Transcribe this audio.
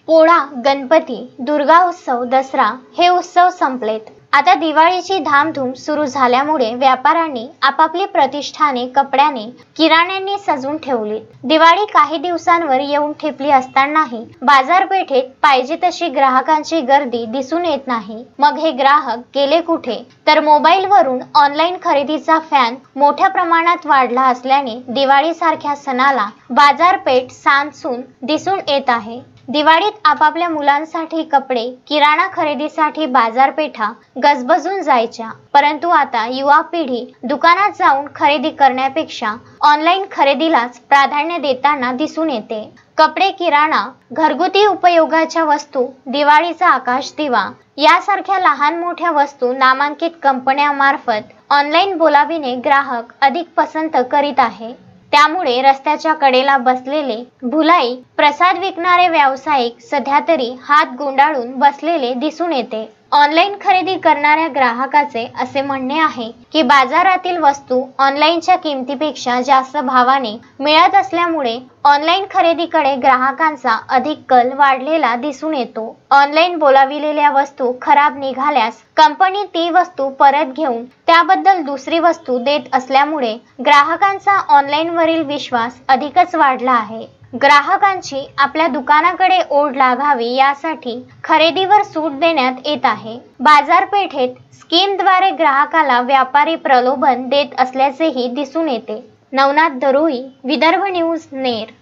पोळा, गणपती, दुर्गा उत्सव, दसरा हे उत्सव संपलेत. आता दिवाळीची धामधूम सुरू झाल्यामुळे व्यापाऱ्यांनी आपापली प्रतिष्ठाने कपड्याने, किराण्याने सजवून ठेवलीत. दिवाळी काही दिवसांवर येऊन ठेपली असतानाही बाजारपेठेत पाहिजे तशी ग्राहकांची गर्दी दिसून येत नाही. मग हे ग्राहक गेले कुठे? तर मोबाईलवरून ऑनलाईन खरेदीचा फॅन मोठ्या प्रमाणात वाढला असल्याने दिवाळीसारख्या सणाला बाजारपेठ सांसून दिसून येत आहे. दिवाळीत आपापल्या मुलांसाठी कपडे, किराणा खरेदीसाठी बाजारपेठा गजबजून जायच्या. परंतु आता युवा पिढी दुकानात जाऊन खरेदी करण्यापेक्षा ऑनलाईन खरेदीलाच प्राधान्य देताना दिसून येते. कपडे, किराणा, घरगुती उपयोगाच्या वस्तू, दिवाळीचा आकाश दिवा यासारख्या लहान मोठ्या वस्तू नामांकित कंपन्यांमार्फत ऑनलाईन बोलाविणे ग्राहक अधिक पसंत करीत आहे. त्यामुळे रस्त्याच्या कडेला बसलेले भुलाई प्रसाद विकणारे व्यावसायिक सध्या तरी हात गुंडाळून बसलेले दिसून येते. ऑनलाईन खरेदी करणाऱ्या ग्राहकाचे असे म्हणणे आहे की बाजारातील वस्तू ऑनलाईनच्या किमतीपेक्षा जास्त भावाने मिळत असल्यामुळे ऑनलाईन खरेदीकडे ग्राहकांचा अधिक कल वाढलेला दिसून येतो. ऑनलाईन बोलाविलेल्या वस्तू खराब निघाल्यास कंपनी ती वस्तू परत घेऊन त्याबद्दल दुसरी वस्तू देत असल्यामुळे ग्राहकांचा ऑनलाईनवरील विश्वास अधिकच वाढला आहे. ग्राहकांची आपल्या दुकानाकडे ओढ लागावी यासाठी खरेदीवर सूट देण्यात येत आहे. बाजारपेठेत स्कीमद्वारे ग्राहकाला व्यापारी प्रलोभन देत असल्याचेही दिसून येते. नवनाथ दरोई, विदर्भ न्यूज, नेर.